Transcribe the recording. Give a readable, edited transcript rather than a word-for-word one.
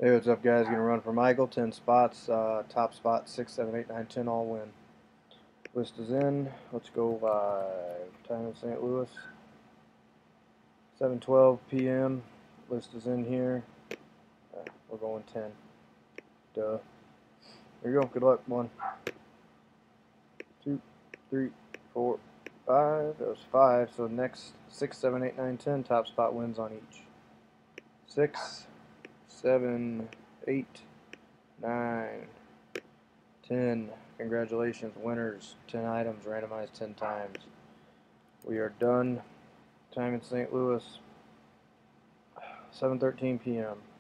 Hey, what's up, guys? Gonna run for Michael. 10 spots. Top spot 6, 7, 8, 9, 10 all win. List is in. Let's go live. Time in St. Louis. 7:12 p.m. List is in here. We're going 10. Duh. There you go. Good luck. 1, 2, 3, 4, 5. That was 5. So next 6, 7, 8, 9, 10. Top spot wins on each. 6, 7, 8, 9, 10. Congratulations, winners. 10 items, randomized 10 times. We are done. Time in St. Louis, 7:13 p.m.